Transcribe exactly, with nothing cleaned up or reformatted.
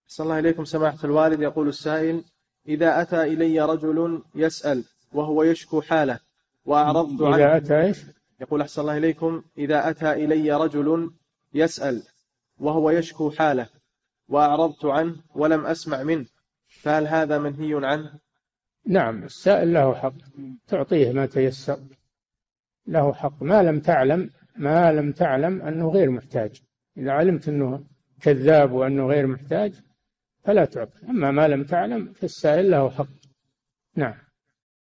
صلى الله إليكم سماحة الوالد. يقول السائل: إذا أتى إلي رجل يسأل وهو يشكو حاله وأعرضت عنه. إذا أتى إيش؟ يقول أحسن الله إليكم: إذا أتى إلي رجل يسأل وهو يشكو حاله وأعرضت عنه ولم أسمع منه، فهل هذا منهي عنه؟ نعم، السائل له حق، تعطيه ما تيسر، له حق ما لم تعلم ما لم تعلم أنه غير محتاج. إذا علمت أنه كذاب وأنه غير محتاج فلا تعطي، أما ما لم تعلم فالسائل له حق. نعم.